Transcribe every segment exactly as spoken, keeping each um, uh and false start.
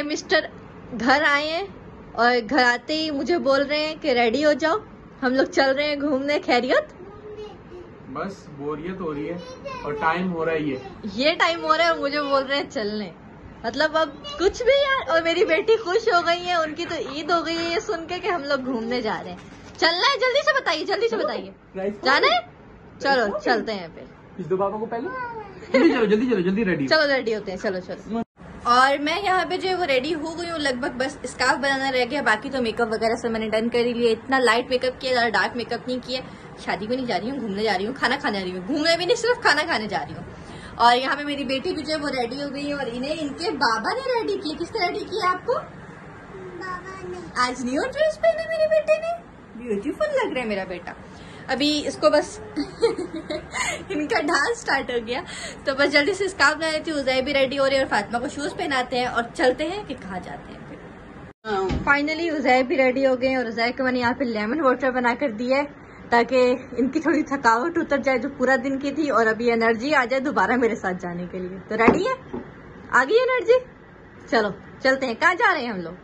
Mister घर आए हैं और घर आते ही मुझे बोल रहे हैं कि रेडी हो जाओ, हम लोग चल रहे हैं घूमने। खैरियत? बस बोरियत हो रही है और टाइम हो रहा है, ये ये टाइम हो रहा है और मुझे बोल रहे हैं चलने। मतलब अब कुछ भी यार। और मेरी बेटी खुश हो गई है, उनकी तो ईद हो गई है ये सुन के कि हम लोग घूमने जा रहे हैं। चलना है? जल्दी से बताइए, जल्दी से बताइए। जाना है? चलो चलते हैं फिर। इस दो पापा को पहले जल्दी चलो, जल्दी चलो, जल्दी रेडी। चलो रेडी होते हैं, चलो चलो। और मैं यहाँ पे जो है वो रेडी हो गई हूँ लगभग, बस स्कार्फ बनाना रह गया, बाकी तो मेकअप वगैरह सब मैंने डन कर ही लिया। इतना लाइट मेकअप किया, ज्यादा डार्क मेकअप नहीं किया। शादी को नहीं जा रही हूँ, घूमने जा रही हूँ, खाना खाने जा रही हूँ। घूमने भी नहीं, सिर्फ खाना खाने जा रही हूँ। और यहाँ पे मेरी बेटी भी जो है वो रेडी हो गई है और इन्हें इनके बाबा ने रेडी किया। किसने रेडी किया आपको? बाबा ने। आज न्यू ड्रेस पहने मेरे बेटे ने, ब्यूटीफुल लग रहा है मेरा बेटा। अभी इसको बस इनका डांस स्टार्ट हो गया, तो बस जल्दी से स्कार्फ बना लेती हूँ। उज़ै भी रेडी हो रही है और फातिमा को शूज पहनाते हैं और चलते हैं कि कहाँ जाते हैं फिर। फाइनली उज़ै भी रेडी हो गए और उज़ै को मैंने यहाँ पे लेमन वाटर बना कर दिया है ताकि इनकी थोड़ी थकावट उतर जाए जो पूरा दिन की थी और अभी एनर्जी आ जाए दोबारा मेरे साथ जाने के लिए। तो रेडी है? आ गई एनर्जी? चलो चलते हैं। कहाँ जा रहे हैं हम लोग?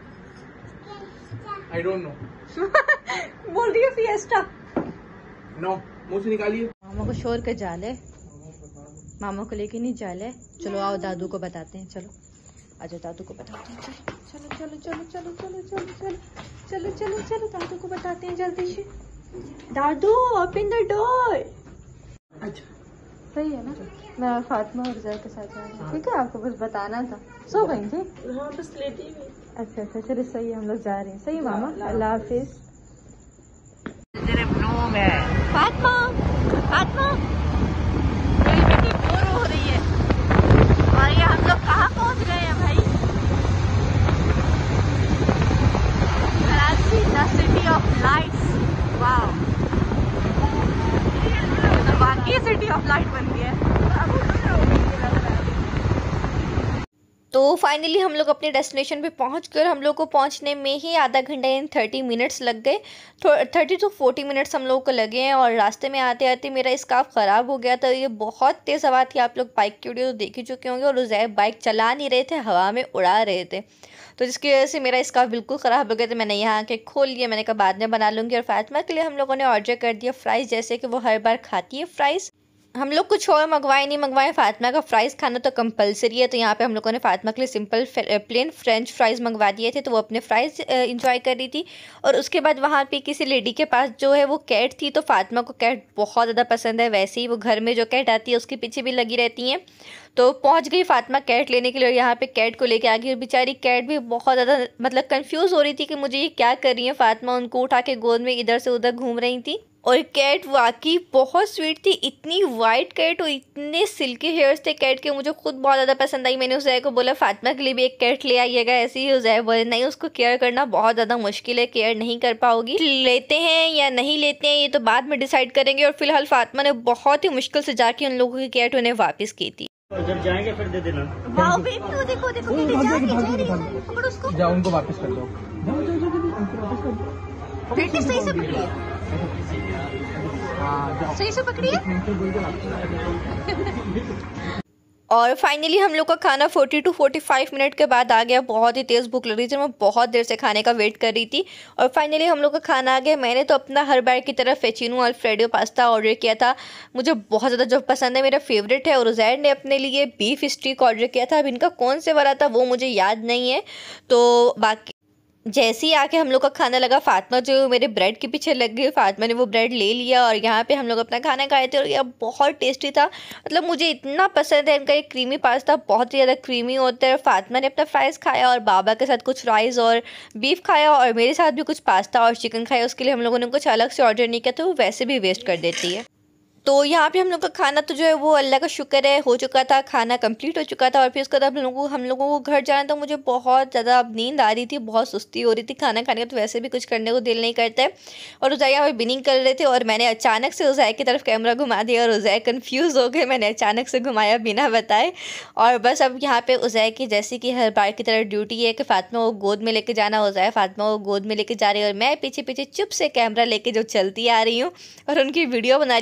I don't know. बोल रही है फिएस्टा। नो, मुंह से निकालिए। मामा को शोर के जाले, मामा को लेके नहीं जाले। चलो आओ दादू को बताते हैं। चलो आजो दादू को बताते हैं। चलो चलो चलो चलो चलो चलो चलो चलो चलो चलो दादू को बताते हैं जल्दी से। दादू ओपन द डोर। अच्छा सही है ना? मैं फातिमा और उज़ै के साथ जा रही हूँ, ठीक है? आपको बस बताना था। सो गई थी? हाँ बस लेटी हुई। अच्छा अच्छा चलो सही है, हम लोग जा रहे हैं। सही मामा, अल्लाह हाफिज। फातिमा फातिमा मेरी बेटी बोर हो रही है और ये हम लोग कहाँ पहुँच गए हैं भाई? Karachi, the city of lights. वाह, तो बाकी सिटी ऑफ लाइट बन गया है। तो फाइनली हम लोग अपने डेस्टिनेशन पे पहुंच गए। हम लोग को पहुंचने में ही आधा घंटा यानी थर्टी मिनट्स लग गए। थर्टी टू फोर्टी मिनट्स हम लोगों को लगे हैं और रास्ते में आते आते मेरा स्कार्फ ख़राब हो गया था। ये बहुत तेज़ हवा थी, आप लोग बाइक की वीडियो तो देख ही चुके होंगे। और उज़ै बाइक चला नहीं रहे थे, हवा में उड़ा रहे थे, तो जिसकी वजह से मेरा स्कार्फ बिल्कुल ख़राब हो गया था। मैंने यहाँ आके खोल लिया, मैंने कहा बाद में बना लूँगी। और फातिमा के लिए हम लोगों ने ऑर्डर कर दिया फ़्राइज़, जैसे कि वो हर बार खाती है फ़्राइज़। हम लोग कुछ और मंगवाए नहीं मंगवाए, फातिमा का फ्राइज़ खाना तो कंपलसरी है। तो यहाँ पे हम लोगों ने फातिमा के लिए सिंपल प्लेन फ्रेंच फ्राइज़ मंगवा दिए थे, तो वो अपने फ्राइज़ इंजॉय कर रही थी। और उसके बाद वहाँ पे किसी लेडी के पास जो है वो कैट थी, तो फातिमा को कैट बहुत ज़्यादा पसंद है। वैसे ही वो घर में जो कैट आती है उसके पीछे भी लगी रहती हैं। तो पहुँच गई फातिमा कैट लेने के लिए और यहाँ पे कैट को लेके आ गई। और बेचारी कैट भी बहुत ज़्यादा मतलब कंफ्यूज हो रही थी कि मुझे ये क्या कर रही है। फातिमा उनको उठा के गोद में इधर से उधर घूम रही थी। और कैट वाकई बहुत स्वीट थी, इतनी वाइट कैट और इतने सिल्की हेयर्स थे कैट के, मुझे खुद बहुत ज़्यादा पसंद आई। मैंने उज़ै को बोला फातिमा के लिए भी एक कैट ले आइएगा। ऐसे ही उज़ै बोले नहीं, उसको केयर करना बहुत ज़्यादा मुश्किल है, केयर नहीं कर पाओगी। लेते हैं या नहीं लेते हैं ये तो बाद में डिसाइड करेंगे। और फिलहाल फातिमा ने बहुत ही मुश्किल से जाके उन लोगों की कैट उन्हें वापस की थी। जब जाएंगे फिर दे देना। वाओ बेबी, वो देखो देखो कैट जा रही है, पकड़ो उसको। जाओ उनको वापस कर दो। जाओ जाओ जाओ उनको वापस कर दो। बेटी सही से पकड़िए, सही से पकड़िए। और फाइनली हम लोग का खाना forty to forty five minute के बाद आ गया। बहुत ही तेज़ भूख लग रही थी, मैं बहुत देर से खाने का वेट कर रही थी। और फाइनली हम लोग का खाना आ गया। मैंने तो अपना हर बार की तरह फेचिनो अल्फ्रेडो पास्ता ऑर्डर किया था, मुझे बहुत ज़्यादा जो पसंद है, मेरा फेवरेट है। और उज़ै ने अपने लिए बीफ स्टीक ऑर्डर किया था। अब इनका कौन से वाला था वो मुझे याद नहीं है। तो बाकी जैसे ही आके हम लोग का खाना लगा, फातिमा जो मेरे ब्रेड के पीछे लग गई, फातिमा ने वो ब्रेड ले लिया और यहाँ पे हम लोग अपना खाना खाए थे। और यह बहुत टेस्टी था, मतलब मुझे इतना पसंद है इनका ये क्रीमी पास्ता, बहुत ही ज़्यादा क्रीमी होता है। फातिमा ने अपना फ्राइज़ खाया और बाबा के साथ कुछ राइस और बीफ खाया और मेरे साथ भी कुछ पास्ता और चिकन खाया। उसके लिए हम लोगों ने कुछ अलग से ऑर्डर नहीं किया, तो वो वैसे भी वेस्ट कर देती है। तो यहाँ पे हम लोग का खाना तो जो है वो अल्लाह का शुक्र है हो चुका था, खाना कंप्लीट हो चुका था। और फिर उसके बाद हम लोगों को हम लोगों को घर जाना था। मुझे बहुत ज़्यादा अब नींद आ रही थी, बहुत सुस्ती हो रही थी खाना खाने का, तो वैसे भी कुछ करने को दिल नहीं करता है। और उज़ै यहाँ पे बिनिंग कर रहे थे और मैंने अचानक से उज़ै की तरफ कैमरा घुमा दिया और उज़ै कन्फ्यूज़ हो गए, मैंने अचानक से घुमाया बिना बताए। और बस अब यहाँ पर उज़ै की जैसे कि हर बार की तरह ड्यूटी है कि फातिमा को गोद में लेके जाना। उज़ै फातिमा को गोद में लेके जा रही है और मैं पीछे पीछे चुप से कैमरा लेके जो चलती आ रही हूँ और उनकी वीडियो बना रही हूँ। उन्हें वैसे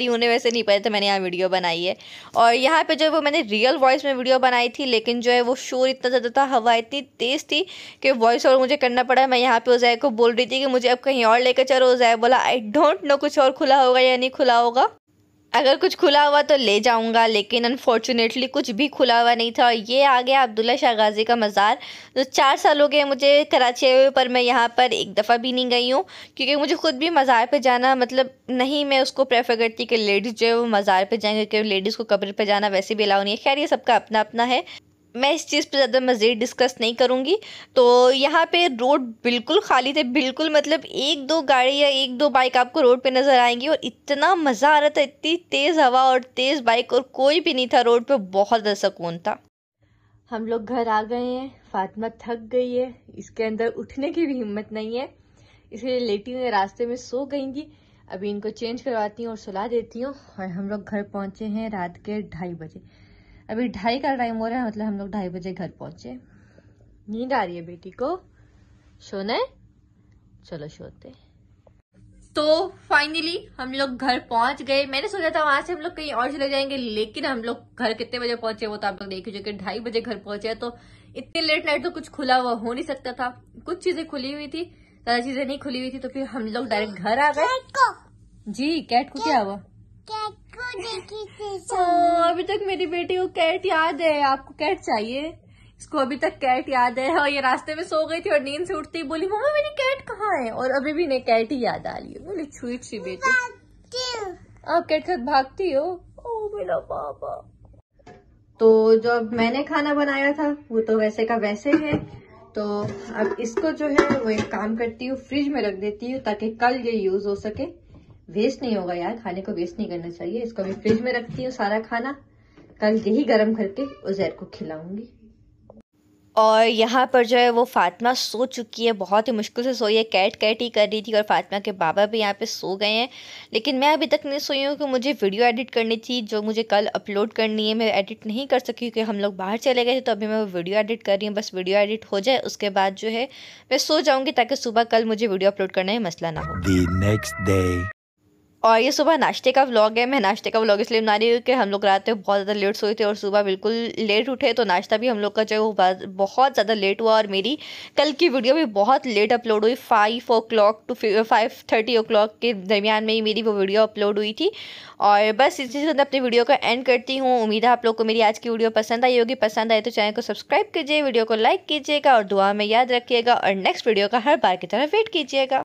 से नहीं पता था मैंने यहाँ वीडियो बनाई है। और यहाँ पे जो वो मैंने रियल वॉइस में वीडियो बनाई थी, लेकिन जो है वो शोर इतना ज़्यादा था, हवा इतनी तेज़ थी कि वॉइस ओवर मुझे करना पड़ा। मैं यहाँ पे उज़ैर को बोल रही थी कि मुझे अब कहीं और लेकर चलो। उज़ैर बोला आई डोंट नो कुछ और खुला होगा या नहीं खुला होगा, अगर कुछ खुला हुआ तो ले जाऊंगा, लेकिन अनफॉर्चुनेटली कुछ भी खुला हुआ नहीं था। और ये आ गया अब्दुल्ला शाह गाज़ी का मज़ार, जो चार साल हो गए मुझे कराची आए हुए, पर मैं यहाँ पर एक दफ़ा भी नहीं गई हूँ, क्योंकि मुझे खुद भी मज़ार पे जाना मतलब नहीं, मैं उसको प्रेफर करती कि लेडीज़ जो है वो मज़ार पे जाएंगे, क्योंकि लेडीज़ को कब्र पे जाना वैसे भी अलाउ नहीं है। खैर ये सबका अपना अपना है, मैं इस चीज़ पे ज़्यादा मज़ीद डिस्कस नहीं करूँगी। तो यहाँ पे रोड बिल्कुल खाली थे, बिल्कुल मतलब एक दो गाड़ी या एक दो बाइक आपको रोड पे नज़र आएंगी, और इतना मज़ा आ रहा था, इतनी तेज़ हवा और तेज़ बाइक, और कोई भी नहीं था रोड पे, बहुत ज़्यादा सुकून था। हम लोग घर आ गए हैं, फातिमा थक गई है, इसके अंदर उठने की भी हिम्मत नहीं है, इसलिए लेटी हुई रास्ते में सो गई थी। अभी इनको चेंज करवाती हूँ और सुला देती हूँ। और हम लोग घर पहुँचे हैं रात के ढाई बजे। अभी ढाई का टाइम हो रहा है, मतलब हम लोग ढाई बजे घर पहुंचे। नींद आ रही है बेटी को, सोना है, चलो सोते। तो फाइनली हम लोग घर पहुंच गए। मैंने सोचा था वहां से हम लोग कहीं और चले जाएंगे, लेकिन हम लोग घर कितने बजे पहुंचे वो तो आप लोग देख लीजिए कि ढाई बजे घर पहुंचे। तो इतने लेट नाइट तो कुछ खुला हुआ हो नहीं सकता था, कुछ चीजें खुली हुई थी, ज्यादा चीजें नहीं खुली हुई थी। तो फिर हम लोग डायरेक्ट घर आ गए। जी कैट को क्या हुआ? ओ, अभी तक मेरी बेटी को कैट याद है। आपको कैट चाहिए? इसको अभी तक कैट याद है। और ये रास्ते में सो गई थी और नींद से उठती बोली मम्मा मेरी कैट कहाँ है, और अभी भी नहीं कैट ही याद आ रही है। बोली छुई सी बेटी, आप कैट के साथ भागती हो? ओ मेरा पापा। तो जो मैंने खाना बनाया था वो तो वैसे का वैसे है। तो अब इसको जो है वो एक काम करती हूँ, फ्रिज में रख देती हूँ ताकि कल ये यूज हो सके। वेस्ट नहीं होगा यार, खाने को वेस्ट नहीं करना चाहिए। इसको मैं फ्रिज में रखती हूँ सारा खाना, कल यही गर्म करके उज़ैर को खिलाऊंगी। और यहाँ पर जो है वो फातिमा सो चुकी है, बहुत ही मुश्किल से सोई है, कैट कैट ही कर रही थी। और फातिमा के बाबा भी यहाँ पे सो गए हैं, लेकिन मैं अभी तक नहीं सोई हूँ कि मुझे वीडियो एडिट करनी थी जो मुझे कल अपलोड करनी है। मैं एडिट नहीं कर सकी क्योंकि हम लोग बाहर चले गए थे, तो अभी मैं वो वीडियो एडिट कर रही हूँ। बस वीडियो एडिट हो जाए उसके बाद जो है मैं सो जाऊँगी, ताकि सुबह कल मुझे वीडियो अपलोड करने में मसला ना हो। The next day. और ये सुबह नाश्ते का व्लॉग है। मैं नाश्ते का व्लॉग इसलिए बना रही हूँ कि हम लोग रात में बहुत ज़्यादा लेट सोए थे और सुबह बिल्कुल लेट उठे, तो नाश्ता भी हम लोग का जो है वो बहुत ज़्यादा लेट हुआ। और मेरी कल की वीडियो भी बहुत लेट अपलोड हुई, five o'clock to five thirty o'clock के दरमियान में ही मेरी वो वीडियो अपलोड हुई थी। और बस इसी से अपनी वीडियो को एंड करती हूँ। उम्मीद है आप लोग को मेरी आज की वीडियो पसंद आई होगी। पसंद आए तो चैनल को सब्सक्राइब कीजिए, वीडियो को लाइक कीजिएगा और दुआ में याद रखिएगा, और नेक्स्ट वीडियो का हर बार की तरह वेट कीजिएगा।